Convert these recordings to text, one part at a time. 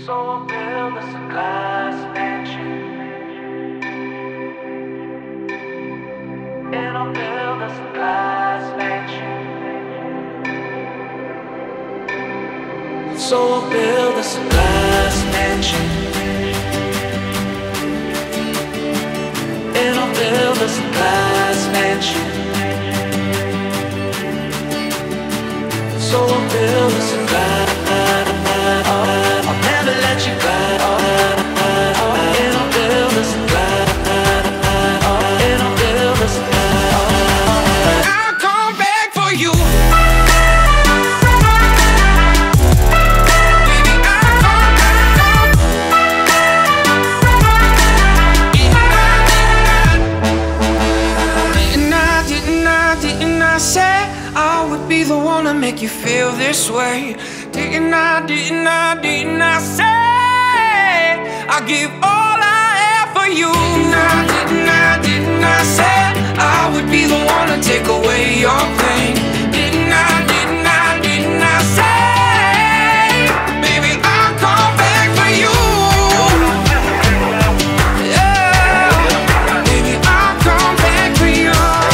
So I'll build us a glass mansion, and I'll build us a glass mansion. So I'll build us a glass mansion, and I'll build us a glass mansion. So I'll build us a glass. I'll never let you go. And I'll build us a glass. And I'll build us a glass. I'll come back for you. Baby, I'll come back. Didn't I say I would be the one to make you feel this way? Didn't I say I'll give all I have for you? Didn't I say I would be the one to take away your pain? Didn't I say, baby, I'll come back for you? Yeah, baby, I'll come back for you.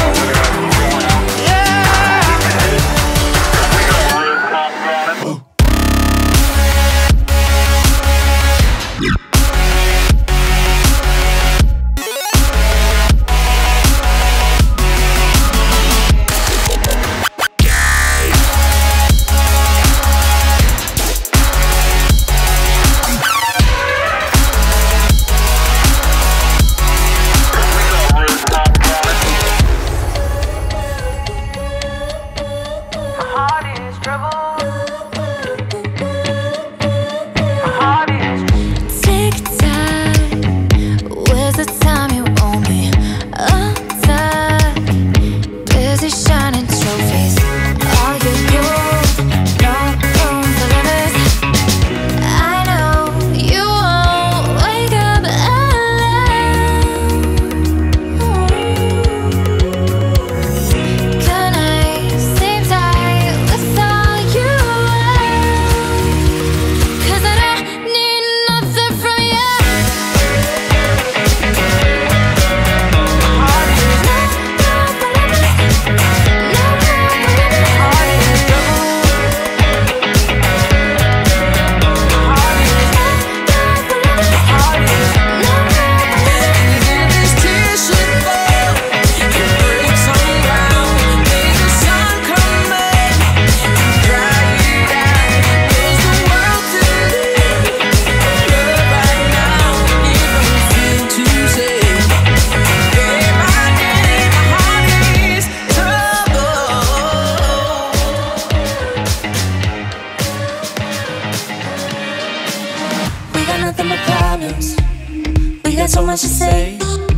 So much to say,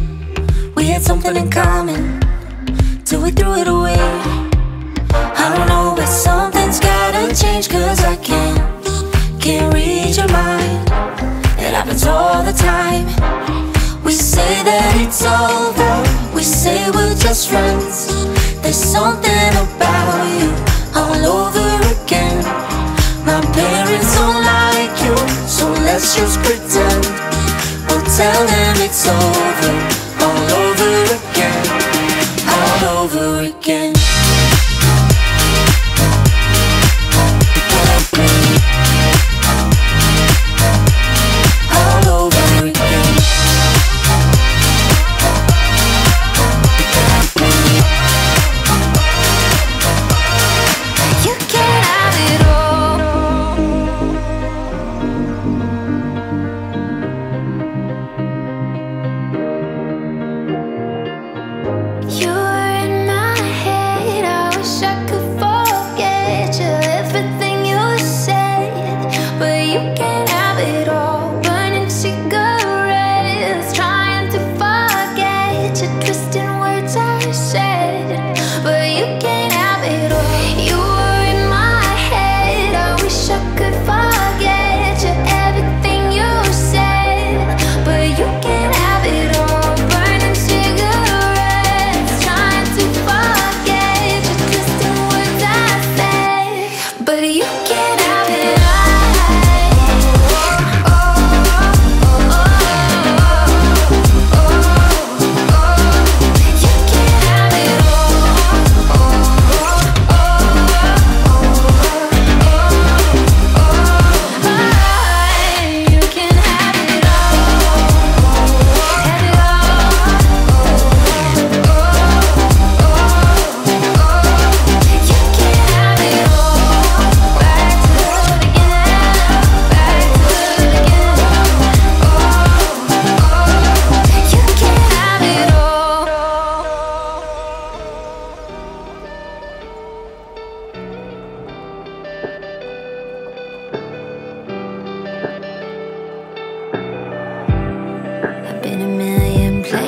we had something in common till we threw it away. I don't know, but something's gotta change, cause I can't read your mind. It happens all the time. We say that it's over, we say we're just friends. There's something about you all over again. My parents don't like you, so let's just pretend. We'll tell them it's over, all over again, all over again. All over again. You can have it all. You were in my head, I wish I could forget you, everything you said, but you can't have it all. Burning cigarettes, trying to forget you, twisting words I said, but you can't have it all. You were in my head, I wish I could forget you, everything you said, but you can't have it all. Burning cigarettes, trying to forget you, twisting words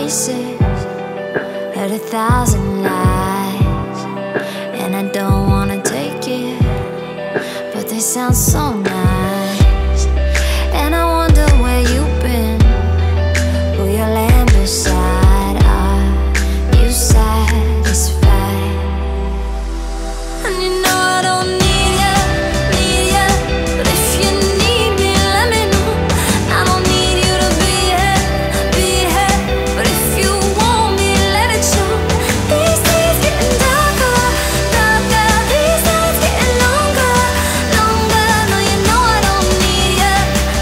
voices, heard 1,000 lies, and I don't wanna take it, but they sound so nice. And I wonder where you've been, who you land beside. Are you satisfied? And you know I don't need you, but if you need me, let me know. I don't need you to be here, but if you want me, let it show. These days getting darker, darker, these nights getting longer, longer. No, you know I don't need you,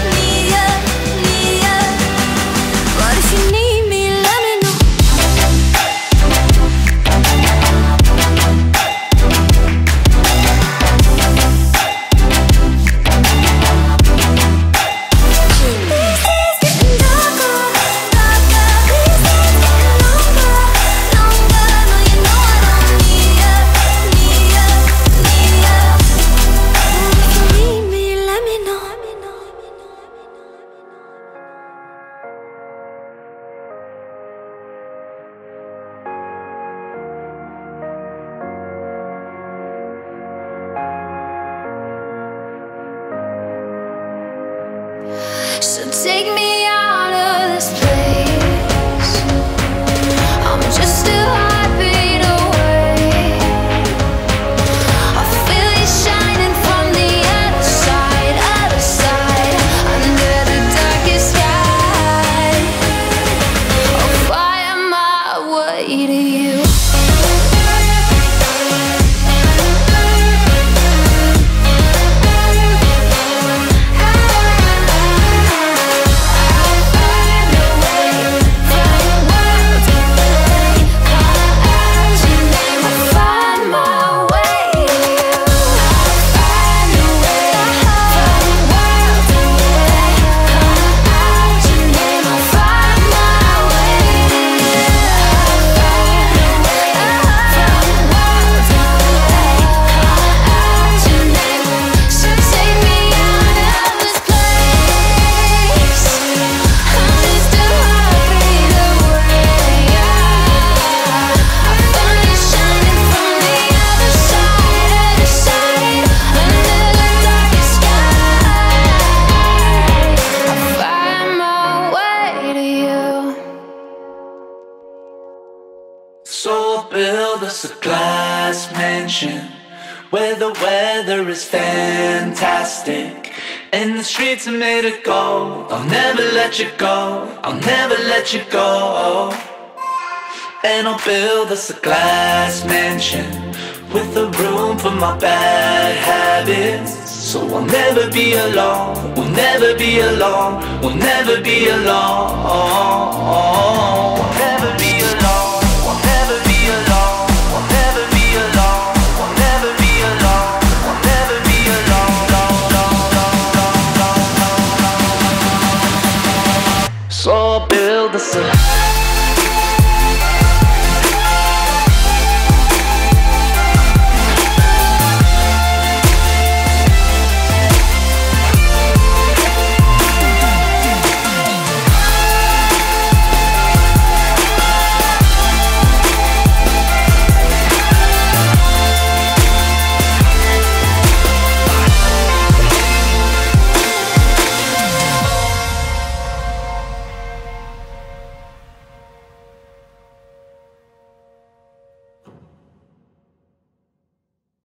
but if you need me, let me know. So take me out of this place. I'm just a heartbeat away. I feel you shining from the other side, under the darkest sky. I'll find my way to you. So I'll build us a glass mansion where the weather is fantastic and the streets are made of gold. I'll never let you go, I'll never let you go. And I'll build us a glass mansion with a room for my bad habits, so I'll never be alone, we'll never be alone, we'll never be alone, we'll never be